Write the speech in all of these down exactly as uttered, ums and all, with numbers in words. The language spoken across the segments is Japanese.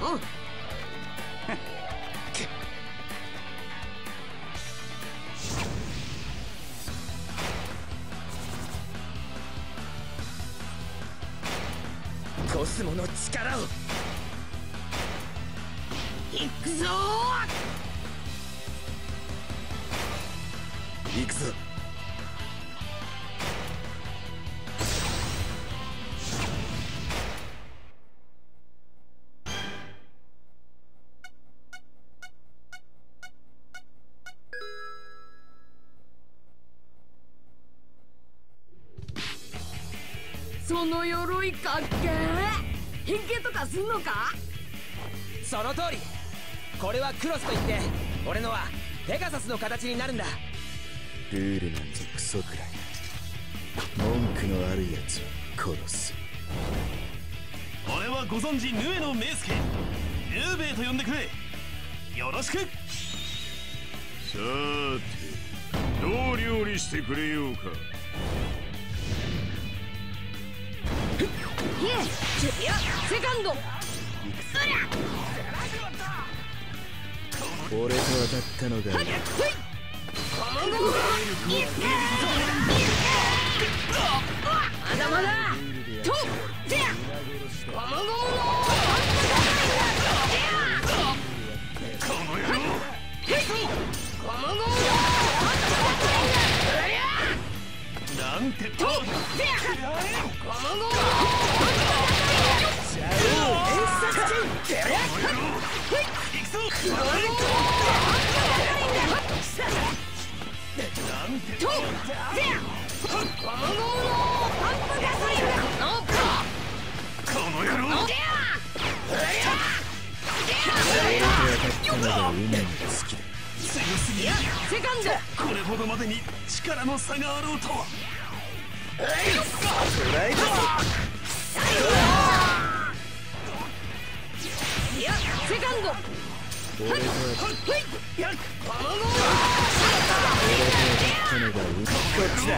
おう。コスモの力をいくぞー。いくぞ。その鎧かっけー。変形とかすんのか？ その通り。これはクロスといって俺のはペガサスの形になるんだ。 ルールなんぞクソくらい。文句のあるやつを殺す。 俺はご存知ヌエの名助ヌーベイと呼んでくれ。よろしく。さーてどう料理してくれようか。 いえ、セカンド。 俺と当たったのがいい。 まだまだ。と、せや。ゴムゴムの。この野郎。ゴムゴムの。 なんてと。 と、せや。ゴムゴムの。 セカンド。これほどまでに力の差があろうとは。 セカンド。 俺と当たったのがいい。こっちだ。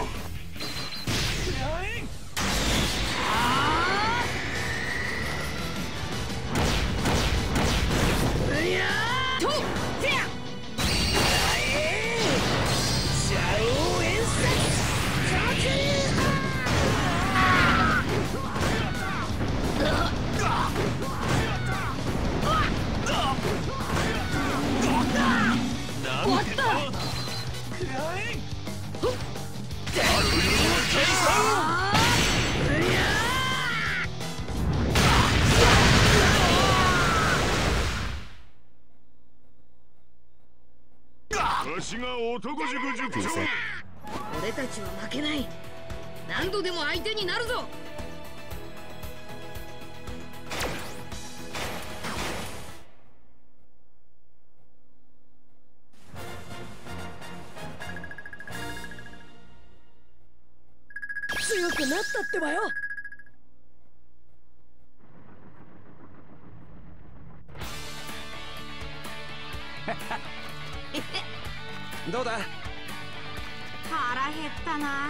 わしが男塾塾長。 俺たちは負けない。何度でも相手になるぞ。強くなったってばよ。 どうだ。 腹減ったな。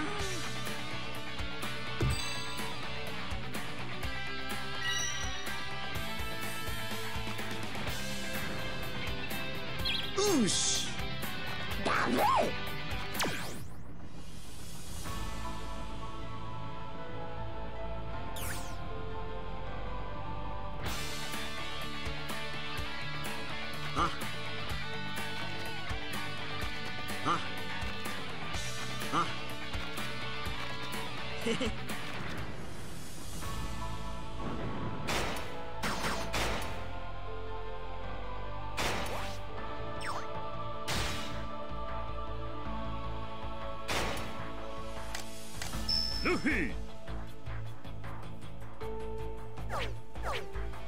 よし。 ダメ。 あああへへ。 ルフィ。